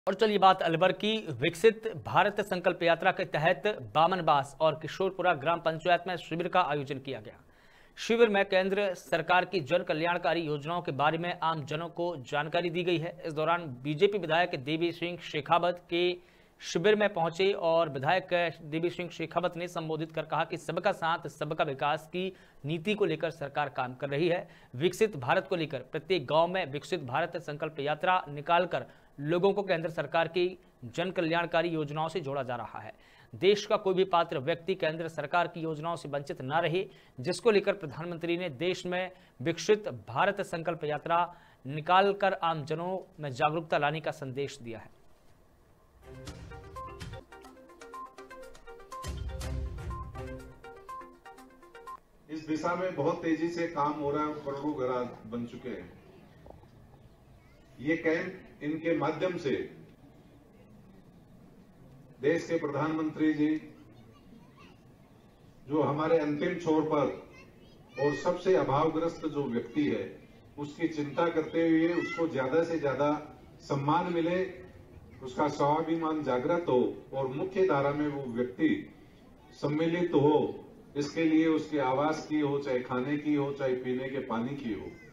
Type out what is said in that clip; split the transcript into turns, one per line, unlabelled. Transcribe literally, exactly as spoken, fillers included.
और चलिए बात अलवर की। विकसित भारत संकल्प यात्रा के तहत बामनबास और किशोरपुरा ग्राम पंचायत में शिविर का आयोजन किया गया। शिविर में केंद्र सरकार की जन कल्याणकारी योजनाओं के बारे में आम जनों को जानकारी दी गई है। इस दौरान बीजेपी विधायक देवी सिंह शेखावत के शिविर में पहुंचे और विधायक देवी सिंह शेखावत ने संबोधित कर कहा कि सबका साथ सबका विकास की नीति को लेकर सरकार काम कर रही है। विकसित भारत को लेकर प्रत्येक गांव में विकसित भारत संकल्प यात्रा निकालकर लोगों को केंद्र सरकार की जन कल्याणकारी योजनाओं से जोड़ा जा रहा है। देश का कोई भी पात्र व्यक्ति केंद्र सरकार की योजनाओं से वंचित न रहे, जिसको लेकर प्रधानमंत्री ने देश में विकसित भारत संकल्प यात्रा निकालकर आम जनों में जागरूकता लाने का संदेश दिया है।
इस दिशा में बहुत तेजी से काम हो रहा है, करोड़ों घर बन चुके हैं। ये कैंप इनके माध्यम से देश के प्रधानमंत्री जी जो हमारे अंतिम छोर पर और सबसे अभावग्रस्त जो व्यक्ति है उसकी चिंता करते हुए उसको ज्यादा से ज्यादा सम्मान मिले, उसका स्वाभिमान जागृत हो और मुख्य धारा में वो व्यक्ति सम्मिलित हो। इसके लिए उसकी आवास की हो, चाहे खाने की हो, चाहे पीने के पानी की हो,